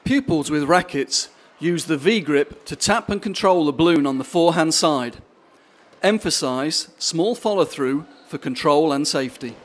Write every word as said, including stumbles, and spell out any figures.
Pupils with rackets use the V-grip to tap and control the balloon on the forehand side. Emphasize small follow-through for control and safety.